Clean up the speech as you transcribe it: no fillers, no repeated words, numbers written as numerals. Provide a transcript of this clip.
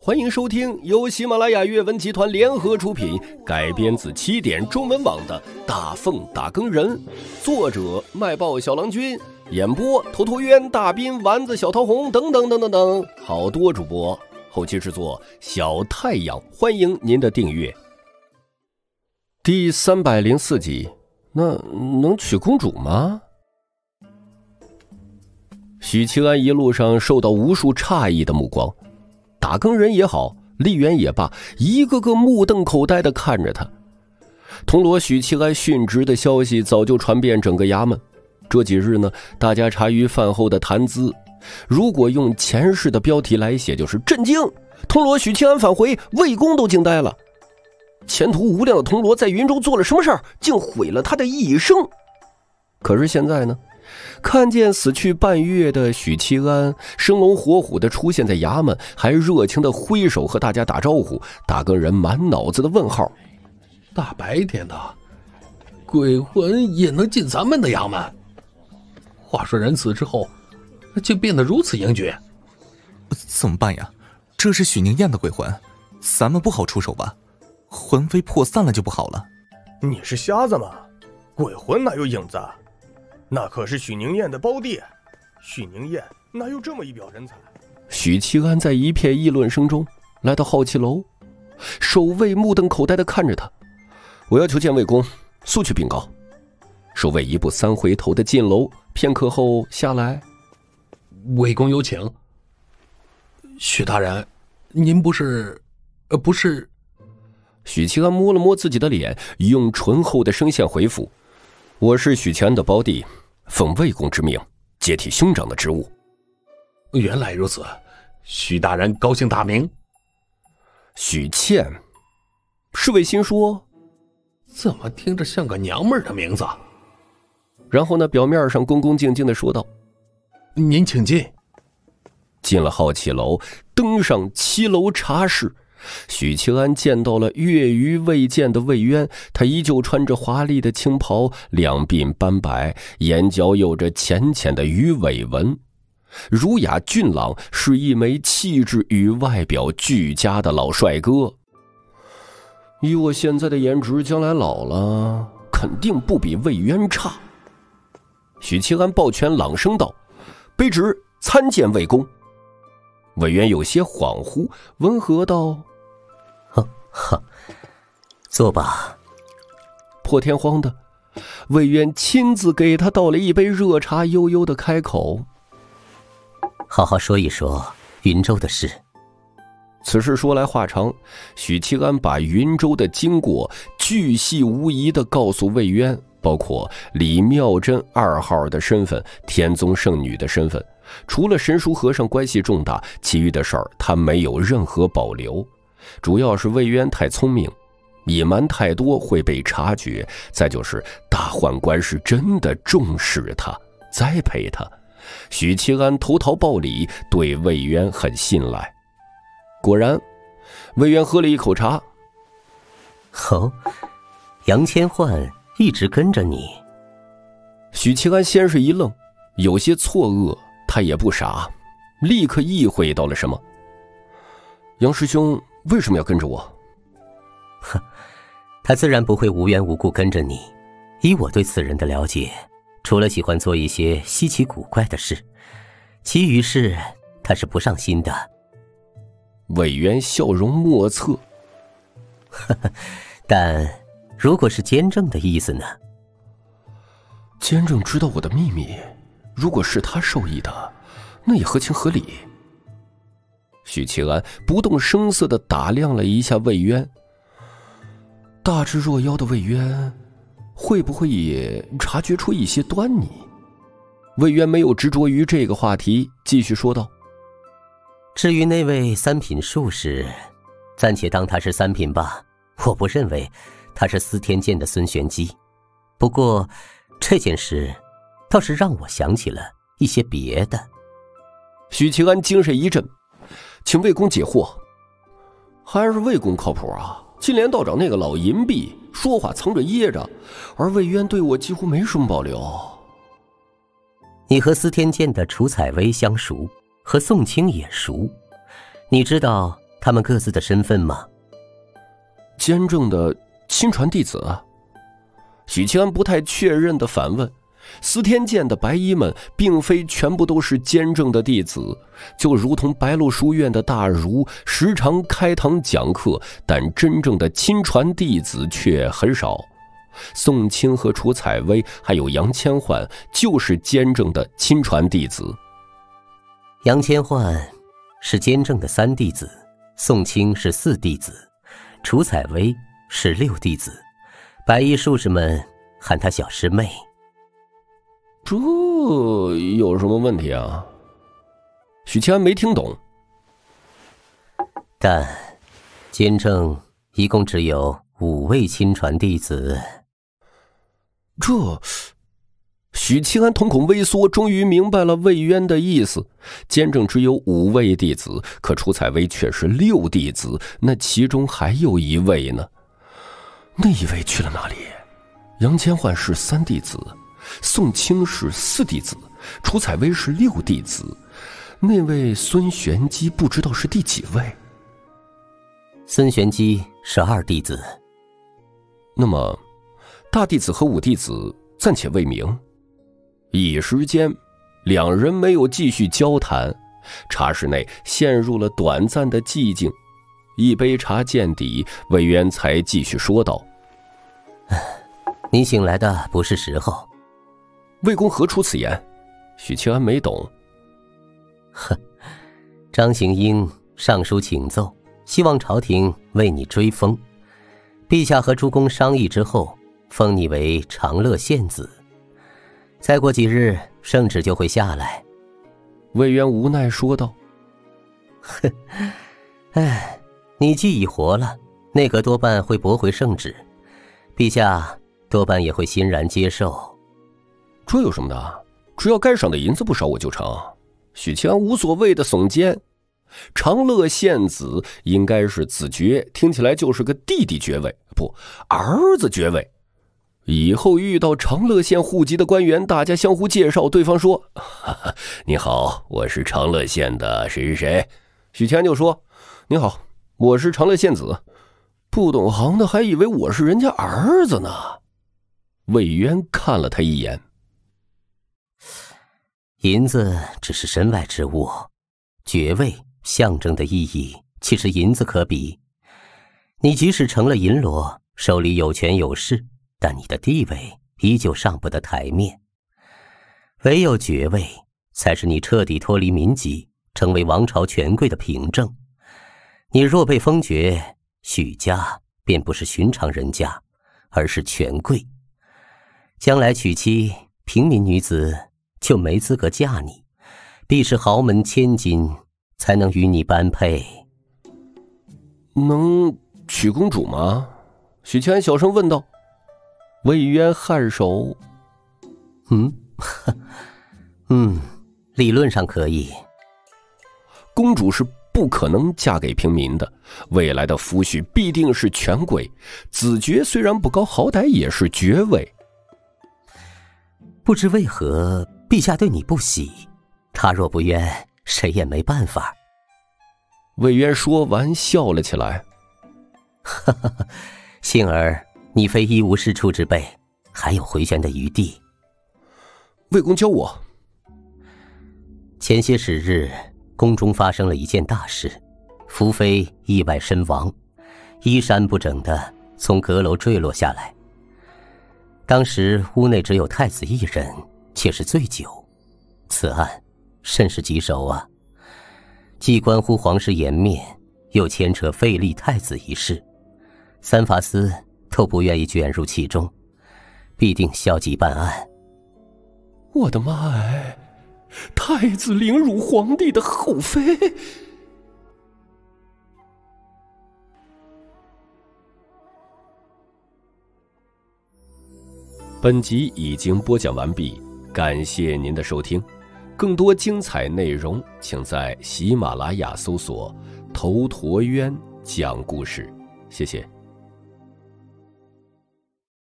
欢迎收听由喜马拉雅阅文集团联合出品，改编自起点中文网的《大奉打更人》，作者卖报小郎君，演播头陀渊、大斌、丸子、小桃红等等等等等，好多主播，后期制作小太阳，欢迎您的订阅。第304集，那能娶公主吗？许七安一路上受到无数诧异的目光，打更人也好，吏员也罢，一个个目瞪口呆地看着他。铜锣许七安殉职的消息早就传遍整个衙门，这几日呢，大家茶余饭后的谈资，如果用前世的标题来写，就是震惊，铜锣许七安返回，魏公都惊呆了。前途无量的铜锣在云州做了什么事儿，竟毁了他的一生。可是现在呢，看见死去半月的许七安生龙活虎地出现在衙门，还热情地挥手和大家打招呼，打更人满脑子的问号。 大白天的，鬼魂也能进咱们的衙门？话说人死之后竟变得如此英俊， 怎么办呀？这是许宁燕的鬼魂，咱们不好出手吧？魂飞魄散了就不好了。 你是瞎子吗？鬼魂哪有影子？那可是许宁燕的胞弟，许宁燕哪有这么一表人才？ 许七安在一片议论声中来到好奇楼，守卫目瞪口呆地看着他。我要求见魏公，速去禀告。守卫一步三回头地进楼，片刻后下来。 魏公有请。许大人，您不是？ 许七安摸了摸自己的脸，用醇厚的声线回复：我是许七安的胞弟，奉魏公之命接替兄长的职务。 原来如此，许大人高兴大名。 许倩，侍卫心说， 怎么听着像个娘们儿的名字？ 然后呢，表面上恭恭敬敬地说道： 您请进。 进了好奇楼，登上7楼茶室，许七安见到了月余未见的魏渊，他依旧穿着华丽的青袍，两鬓斑白，眼角有着浅浅的鱼尾纹，儒雅俊朗，是一枚气质与外表俱佳的老帅哥。以我现在的颜值，将来老了肯定不比魏渊差。许七安抱拳朗声道：卑职参见魏公。魏渊有些恍惚，温和道： 坐吧。 破天荒的，魏渊亲自给他倒了一杯热茶，悠悠的开口： 好好说一说云州的事。 此事说来话长，许七安把云州的经过巨细无遗地告诉魏渊，包括李妙珍2号的身份，天宗圣女的身份，除了神书和尚关系重大，其余的事儿他没有任何保留。主要是魏渊太聪明，隐瞒太多会被察觉，再就是大宦官是真的重视他，栽培他。许七安投桃报李，对魏渊很信赖。果然，魏渊喝了一口茶。 杨千唤一直跟着你？ 许七安先是一愣，有些错愕，他也不傻，立刻意会到了什么。杨师兄为什么要跟着我？ 他自然不会无缘无故跟着你。以我对此人的了解，除了喜欢做一些稀奇古怪的事，其余事他是不上心的。 魏渊笑容莫测。 但如果是监正的意思呢？ 监正知道我的秘密，如果是他授意的，那也合情合理。许七安不动声色地打量了一下魏渊。大智若妖的魏渊，会不会也察觉出一些端倪？魏渊没有执着于这个话题，继续说道： 至于那位3品术士，暂且当他是3品吧，我不认为他是司天监的孙玄机。不过这件事倒是让我想起了一些别的。 许七安精神一振，请魏公解惑。还是魏公靠谱啊，金莲道长那个老淫婢，说话藏着掖着，而魏渊对我几乎没什么保留。 你和司天监的楚采薇相熟，和宋清也熟，你知道他们各自的身份吗？ 监正的亲传弟子啊。许七安不太确认地反问，司天监的白衣们并非全部都是监正的弟子，就如同白鹿书院的大儒时常开堂讲课，但真正的亲传弟子却很少。宋清和楚采薇还有杨千唤就是监正的亲传弟子。 杨千唤是监正的3弟子，宋清是4弟子，楚采薇是6弟子，白衣术士们喊她小师妹。 这有什么问题啊？许七安没听懂。 但监正一共只有5位亲传弟子。 许七安瞳孔微缩，终于明白了魏渊的意思。监正只有5位弟子，可楚采薇却是6弟子，那其中还有1位呢？那1位去了哪里？杨千唤是3弟子，宋清是4弟子，楚采薇是6弟子，那位孙玄机不知道是第几位？ 孙玄机是2弟子。 那么大弟子和5弟子暂且未明。一时间2人没有继续交谈，茶室内陷入了短暂的寂静。一杯茶见底，魏渊才继续说道： 你醒来的不是时候。 魏公何出此言？许七安没懂。 哼，张行英上书请奏，希望朝廷为你追封。陛下和诸公商议之后，封你为长乐县子。再过几日，圣旨就会下来。 魏渊无奈说道： 哼，哎，你既已活了，内阁多半会驳回圣旨，陛下多半也会欣然接受。 这有什么的？只要该赏的银子不少我就成。许七安无所谓的耸肩。长乐县子应该是子爵，听起来就是个弟弟爵位，不，儿子爵位。以后遇到长乐县户籍的官员，大家相互介绍，对方说：哈哈，你好，我是长乐县的谁谁谁。许七安就说：你好，我是长乐县子。不懂行的还以为我是人家儿子呢。魏渊看了他一眼。 银子只是身外之物，爵位象征的意义岂是银子可比？你即使成了银罗，手里有权有势，但你的地位依旧上不得台面。唯有爵位才是你彻底脱离民籍，成为王朝权贵的凭证。你若被封爵，许家便不是寻常人家，而是权贵。将来娶妻，平民女子就没资格嫁你，必是豪门千金才能与你般配。 能娶公主吗？许七安小声问道。魏渊颔首。 理论上可以。 公主是不可能嫁给平民的，未来的夫婿必定是权贵。子爵虽然不高，好歹也是爵位。 不知为何陛下对你不喜，他若不愿，谁也没办法。 魏渊说完笑了起来。 哈哈，幸而你非一无是处之辈，还有回旋的余地。 魏公教我。 前些时日，宫中发生了一件大事，福妃意外身亡，衣衫不整的从阁楼坠落下来。当时屋内只有太子一人，且是醉酒。此案甚是棘手啊，既关乎皇室颜面，又牵扯废立太子一事，三法司都不愿意卷入其中，必定消极办案。 我的妈哎！太子凌辱皇帝的后妃。本集已经播讲完毕，感谢您的收听。更多精彩内容，请在喜马拉雅搜索“头陀渊讲故事”。谢谢。